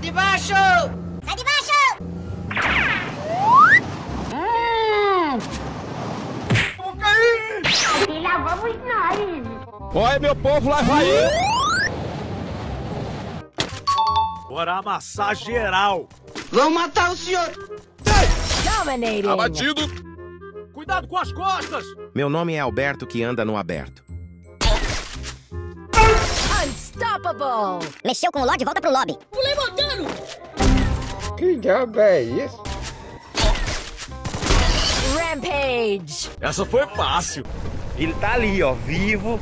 de baixo! Sai de baixo! Vou cair! E lá vamos nós! Olha, meu povo, lá vai eu! Bora amassar geral! Vão matar o senhor! Dominating. Abatido! Cuidado com as costas! Meu nome é Alberto, que anda no aberto. Unstoppable. Mexeu com o Lorde, volta pro lobby. Pulei montando. Que diabo é isso? Rampage. Essa foi fácil! Ele tá ali, ó, vivo.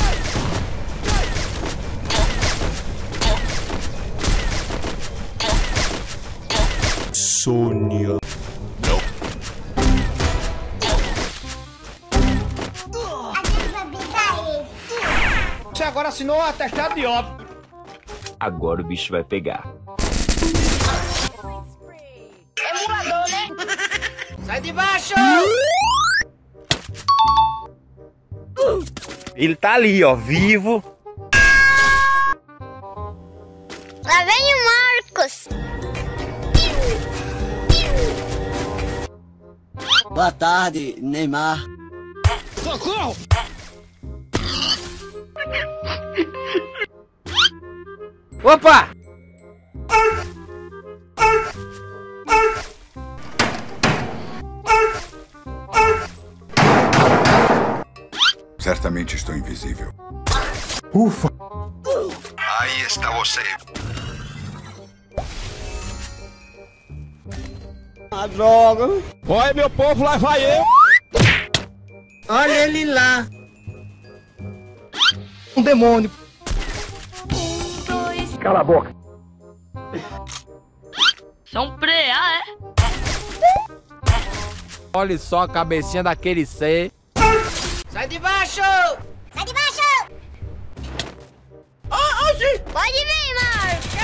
Sônia. Você agora assinou o atestado de óbito. Agora o bicho vai pegar. Emulador, né? Sai de baixo! Ele tá ali, ó, vivo. Lá vem o Marcos. Boa tarde, Neymar. Socorro! Opa! Certamente estou invisível. Ufa! Aí está você. A droga! Olha, meu povo, lá vai eu! Olha ele lá! Um demônio! Cala a boca! São preá, é? Olha só a cabecinha daquele ser. Sai de baixo! Sai de baixo! Pode vir, Marcos!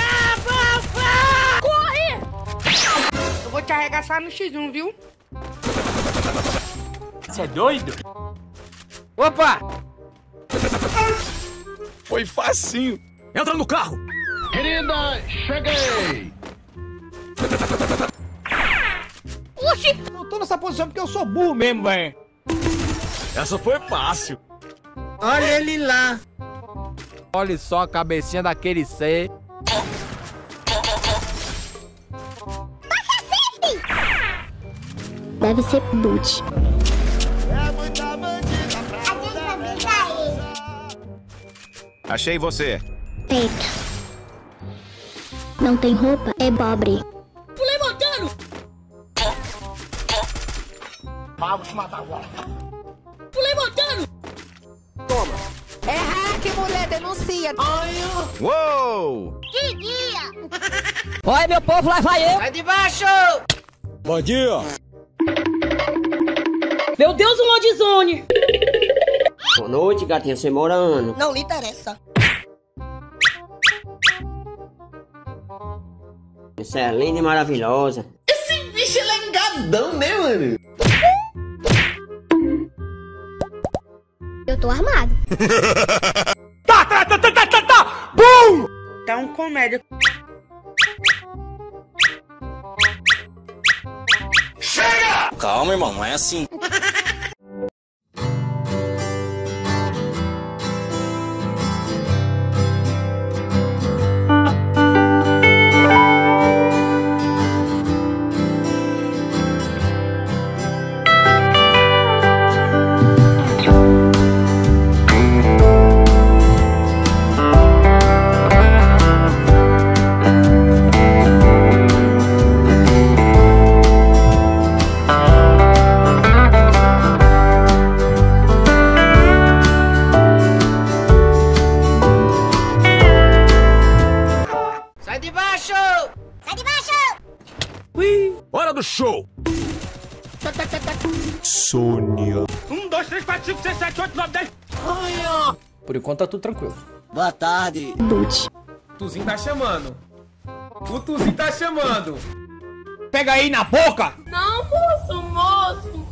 Corre! Eu vou te arregaçar no X1, viu? Você é doido? Opa! Foi facinho! Entra no carro! Querida, cheguei! Oxi! Eu tô nessa posição porque eu sou burro mesmo, velho. Essa foi fácil! Olha ele lá! Olha só a cabecinha daquele ser. Deve ser boot. Achei você. Peito. Não tem roupa, é pobre. Pulei montando. Vamos te matar agora. Pulei montando. É hack, mulher, denuncia. Uou! Que dia! Olha, meu povo, lá vai eu. Sai de baixo! Bom dia! Meu Deus, o Lodizone. Boa noite, gatinha, você mora onde? Não lhe interessa. Você é linda e maravilhosa. Esse bicho ele é engadão, né, mano? Eu tô armado. Bum! Tá um comédia. Calma, irmão, não é assim. Sai de baixo! Sai de baixo! Hora do show! Sônia. 1, 2, 3, 4, 5, 6, 7, 8, 9, 10. Por enquanto tá tudo tranquilo. Boa tarde. Boot. O Tuzinho tá chamando. O Tuzinho tá chamando. Pega aí na boca! Não, moço.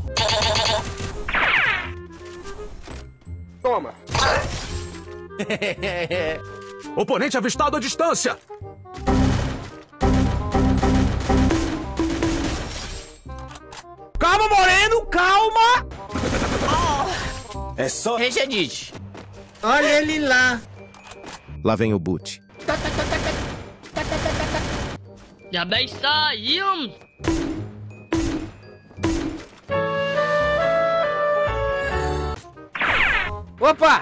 Toma. Oponente avistado à distância! Calma, Moreno, calma! É só Regedite. Olha ele lá. Lá vem o boot. Já bem saiu. Opa!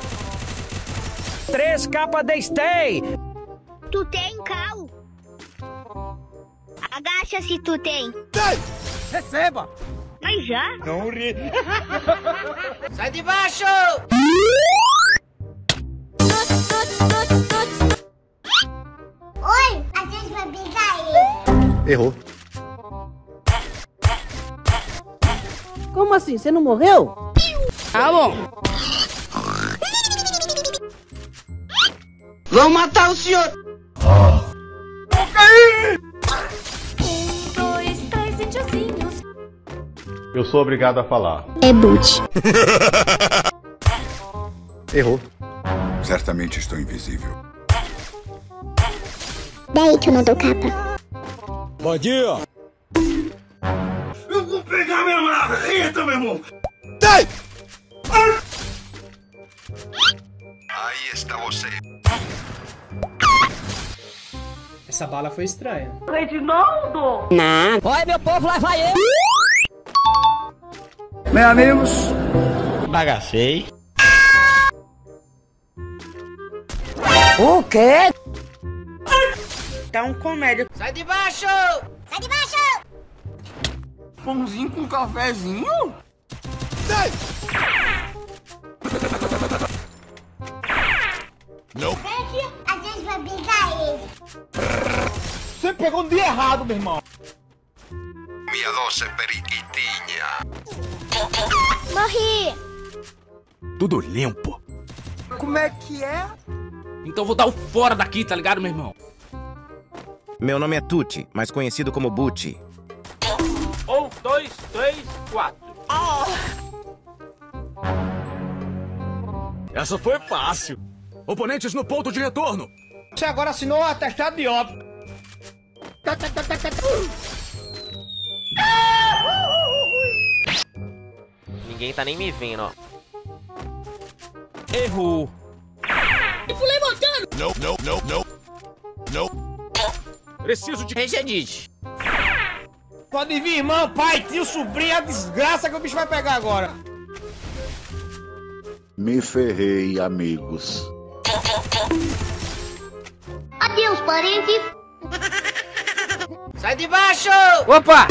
3K pra stay. Tu tem cal? Agacha se tu tem. Receba! Mas já? Não ri. Sai de baixo! Oi, a gente vai brigar aí. Errou. Como assim? Você não morreu? Tá bom. Vão matar o senhor. 1, 2, 3 índiozinhos. Eu sou obrigado a falar. É boot. Errou. Certamente estou invisível. Daí que eu não dou capa. Bom dia. Eu vou pegar minha marreta, meu irmão. Dai! Aí está você. Essa bala foi estranha. Reginaldo! Não. Olha, meu povo, lá vai eu. Meus amigos. Bagacei. O quê? Tá um comédia. Sai de baixo! Sai de baixo! Pãozinho com cafezinho? Dai! Não. Vem aqui, a gente vai brigar aí. Você pegou no dia errado, meu irmão. Minha doce periquitinha. Morri! Tudo limpo. Como é que é? Então vou dar o fora daqui, tá ligado, meu irmão? Meu nome é Tuti, mais conhecido como Boot. 1, 2, 3, 4. Essa foi fácil. Oponentes no ponto de retorno. Você agora assinou o atestado de óbito. Ninguém tá nem me vendo, ó. Errou. Tipo levantando. Não. Preciso de Regedite. Pode vir, irmão, pai, tio, sobrinho, a desgraça que o bicho vai pegar agora. Me ferrei, amigos. Adeus, parente. Sai de baixo! Opa!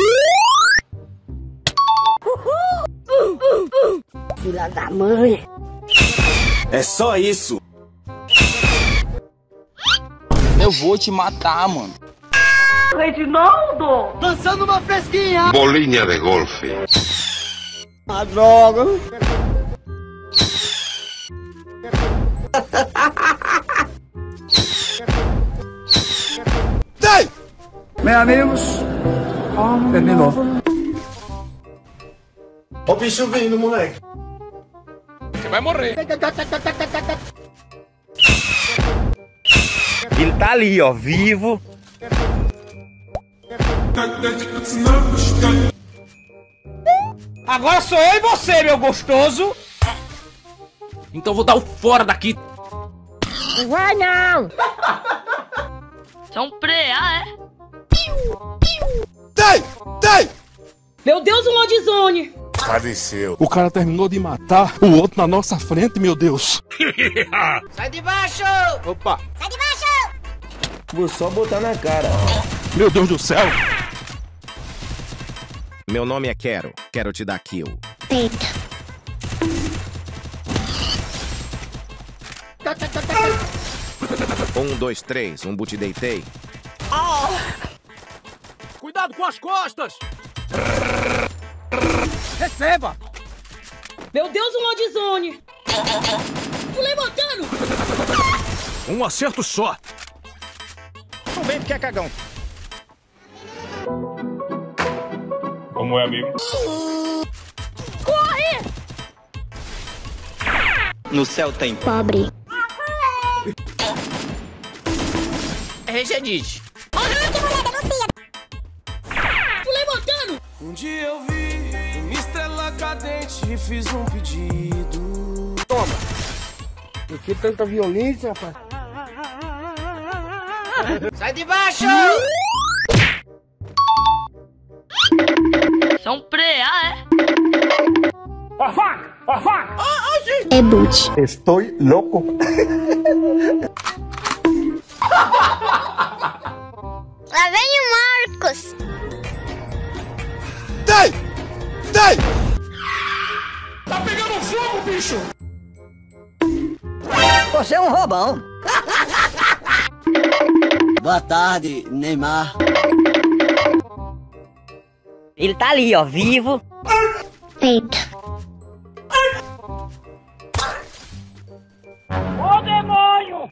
Filha da mãe. É só isso. Eu vou te matar, mano. Reginaldo! Dançando uma fresquinha! Bolinha de golfe. A droga! Dai! Meus amigos, terminou. Ó o bicho vindo, moleque. Você vai morrer. Ele tá ali, ó, vivo. Agora sou eu e você, meu gostoso. Então vou dar o fora daqui. Não vai não. São preá, é? Dai! Meu Deus, um Lodizone. Faleceu. O cara terminou de matar o outro na nossa frente, meu Deus. Sai de baixo! Opa. Sai de baixo! Vou só botar na cara. Meu Deus do céu. Meu nome é Quero. Quero te dar kill. Peito. 1, 2, 3, um boot deitei. Cuidado com as costas. Receba! Meu Deus, um Lodizone. Tô levantando. Um acerto só. Não vem porque é cagão. Como é, amigo? Corre! No céu tem. Pobre. Regedite. Tô levantando. Um dia eu vi escovar dente e fiz um pedido. Toma. Por que tanta violência, rapaz? Sai de baixo! São preá, é? Reboot. Estou louco. Lá vem o Marcos. Dai! Dai! Tá pegando fogo, bicho! Você é um roubão. Boa tarde, Neymar. Ele tá ali, ó, vivo. Feito. Ô, demônio!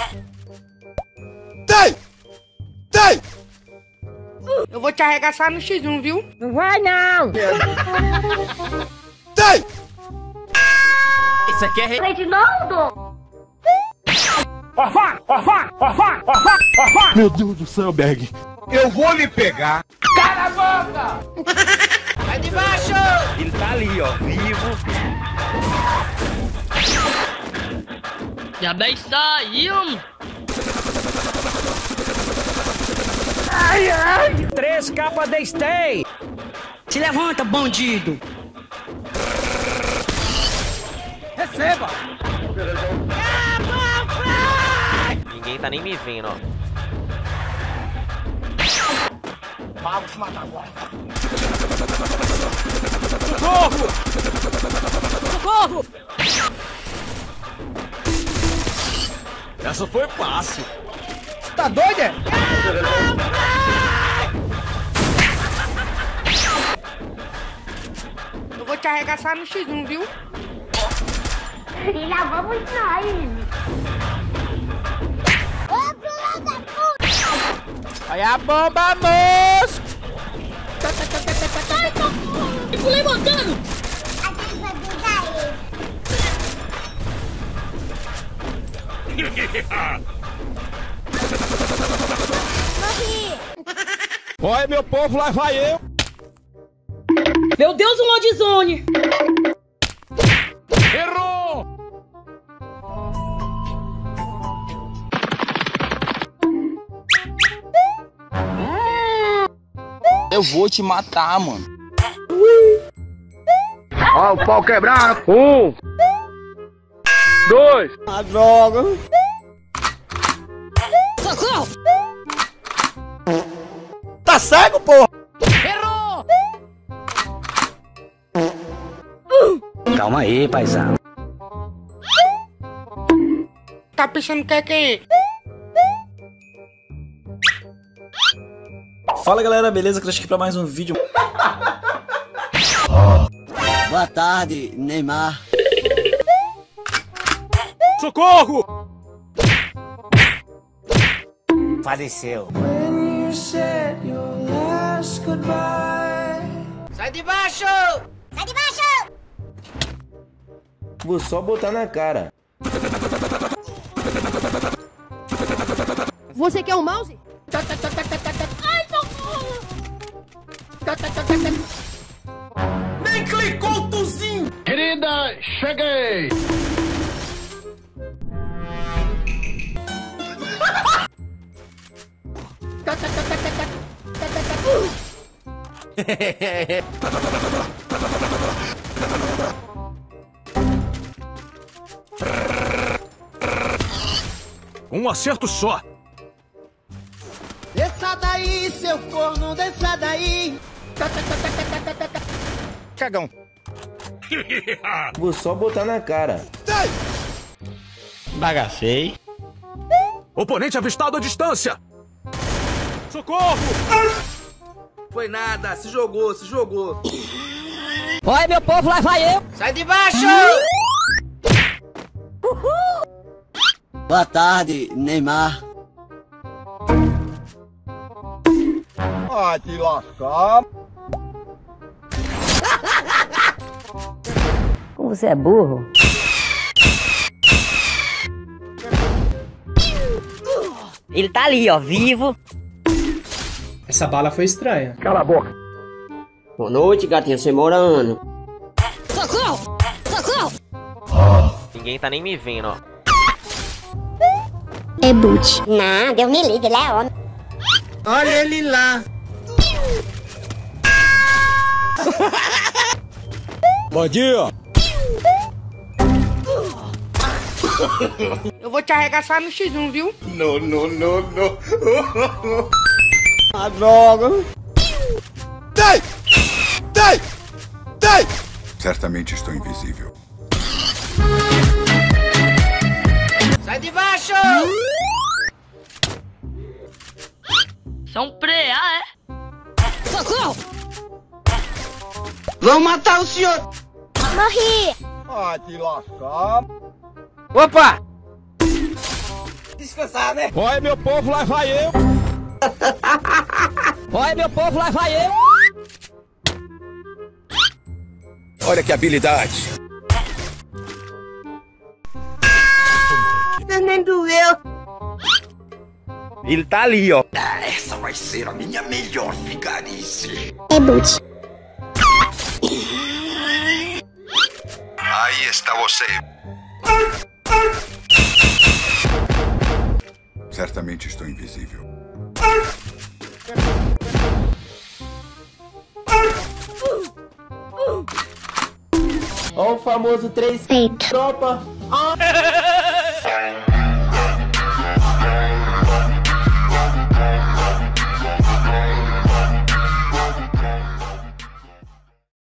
Dai! Dai! Eu vou te arregaçar no X1, viu? Não vai, não! Dai! Isso aqui é Reginaldo! Meu Deus do céu, Berg. Eu vou lhe pegar. Cala a boca! Sai de baixo! Ele tá ali, ó, vivo. Já bem saiu. Ai, ai! 3 capas de stay! Se levanta, bandido. Receba! Ninguém tá nem me vendo, ó. Vamos te matar agora! Socorro! Socorro! Essa foi fácil. Tá doido, é? Eu vou te arregaçar no X1, viu? E lá vamos nós. Ô, filha da puta! Olha a bomba, moço! Pulei montando! A gente vai brigar ele. Morri! Olha, meu povo, lá vai eu! Meu Deus, um Lodizone! Errou! Eu vou te matar, mano. Ó, o pau quebrado. 1, 2, A droga! Socorro! Tá cego, porra? Errou! Calma aí, paizão. Tá pensando que é quem? Fala galera, beleza? Crash aqui pra mais um vídeo. Boa tarde, Neymar. socorro! Faleceu. Sai de baixo! Sai de baixo! Vou só botar na cara. Você quer um mouse? Ai, socorro! Nem clicou o tuzinho! Querida, cheguei! Um acerto só. Desça daí, seu corno, desça daí! Cagão. Vou só botar na cara. Bagacei. Oponente avistado à distância. Socorro! Foi nada, se jogou, se jogou. Olha, meu povo, lá vai eu! Sai de baixo! Boa tarde, Neymar. Ah, te lascar. Como você é burro? Ele tá ali, ó, vivo. Essa bala foi estranha. Cala a boca. Boa noite, gatinha sem morano. Socorro! Socorro! Ninguém tá nem me vendo, ó. É boot. Não, Deus me livre, ele é homem. Olha ele lá. Bom dia. Eu vou te arregaçar no X1, viu? Não. A droga. Dai! Certamente estou invisível. Sai de baixo! São preá, é? Socorro! Vão matar o senhor! Morri. Ah, te lascar. Opa! Descansar, né? Olha, meu povo, lá vai eu. Olha, meu povo, lá vai eu! Olha que habilidade. Nem doeu! Ele tá ali, ó. Essa vai ser a minha melhor vigarice. É boot. Aí está você. Certamente estou invisível. Ó o famoso 3 Feito. tropa.